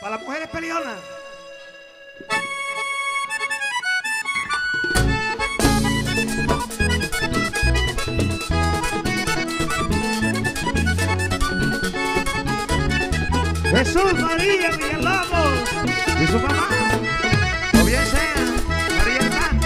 Para las mujeres peleonas. Jesús María Villalobos y su mamá, o bien sea María Hernández.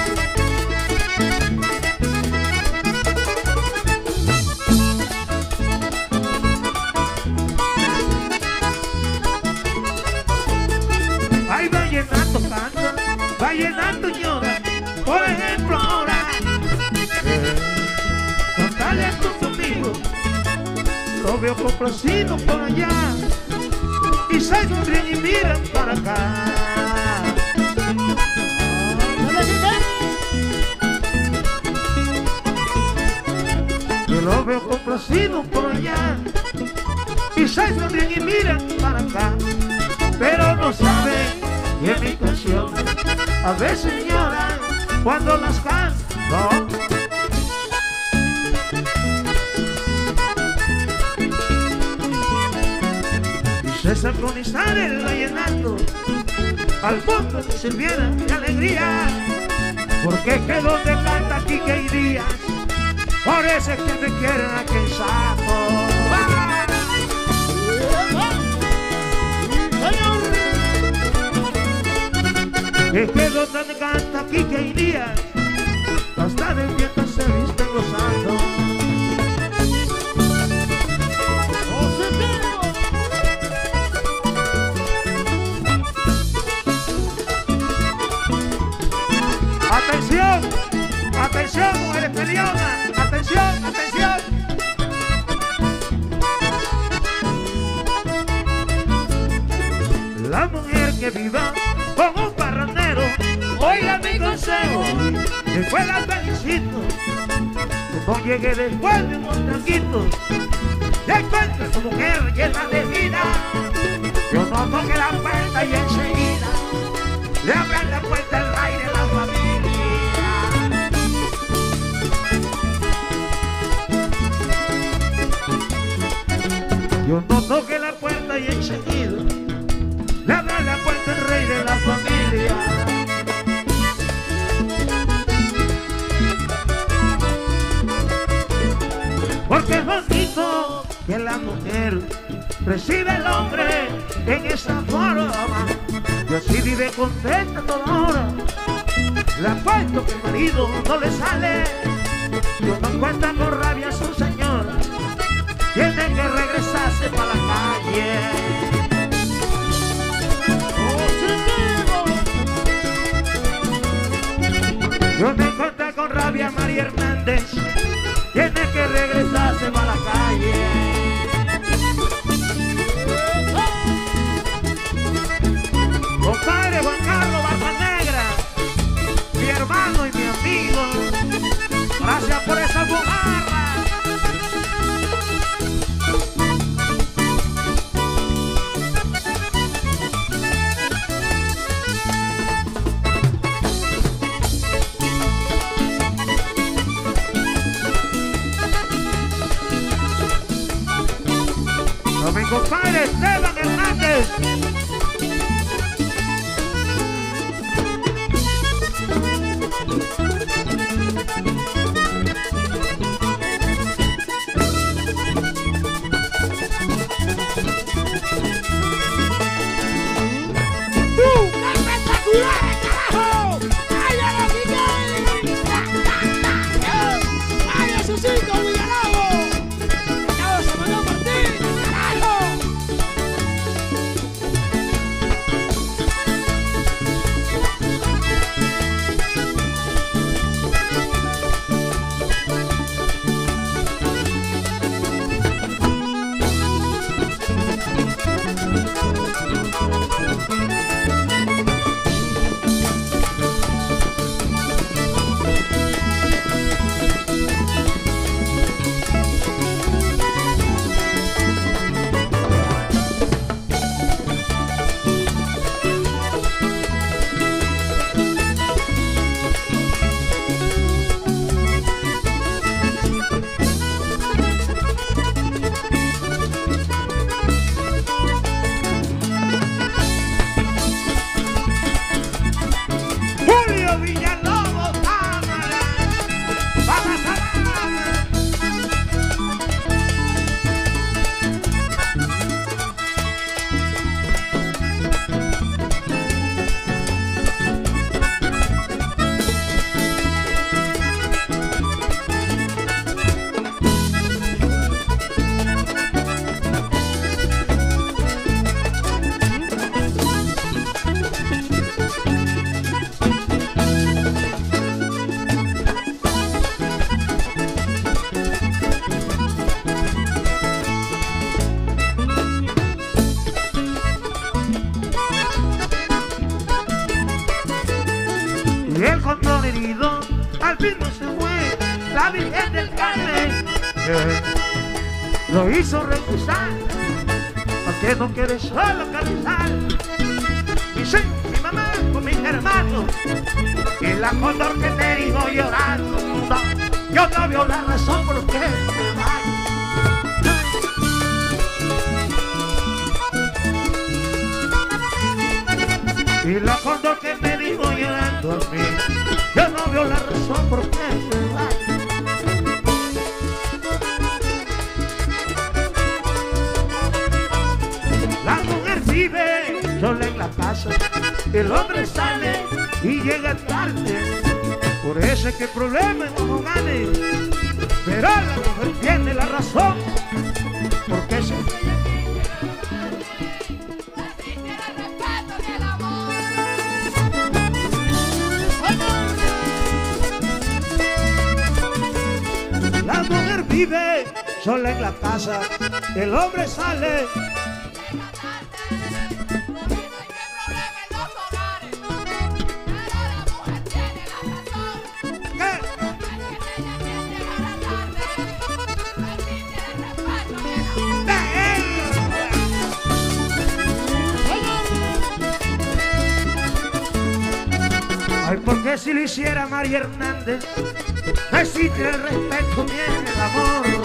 Ay, vallenato canta, vallenato llora, por ejemplo ahora. Contale a tus amigos, lo veo complacido por allá. Y se sonríen y miran para acá. Yo lo veo complacido por allá. Y se sonríen y miran para acá. Pero no saben que mi canción a veces lloran cuando las canto. Se sincronizar el vallenato al mundo que sirviera de alegría, porque que donde canta Quique y Díaz, por eso es que me quieren aquí en Saco. Es que donde canta Quique y Díaz, hasta de fiesta se visten gozando. Atención, atención, mujeres peleonas, atención, atención. La mujer que viva con un parrandero, oiga mi consejo, después la felicito. Como llegue después de unos traguitos, ya encuentra su mujer llena de vida. Yo no toque la puerta y enseguida le abran la puerta al rey de la familia. Yo no toque la puerta y enseguida le abran la puerta al rey de la familia. Porque es bonito que la mujer recibe al hombre en esa forma, y así vive contenta toda hora. Le apuesto que el marido no le sale, yo no encuentra con rabia a su señora, tiene que regresarse para la calle. Yo me encontré con rabia a María Hernández, tiene que regresarse para la calle. Compadre Juan Carlos Barba Negra, mi hermano y mi amigo, gracias por esa bujarra. A mi compadre Esteban Hernández. mismo se fue la Virgen del Carmen. Lo hizo regresar, porque no quede solo Carrizal. Dice mi mamá con mis hermanos, y la Cóndor que me dijo llorando, no, yo no veo la razón por qué me van. Y la Cóndor que me dijo llorando a mí, yo no veo la razón por qué me van. La mujer vive sola en la casa, el hombre sale y llega tarde. Por eso es que el problema no gane, pero la mujer tiene la razón, porque se la mujer vive sola en la casa, el hombre sale. Ay, porque si lo hiciera María Hernández, no existe el respeto ni el amor.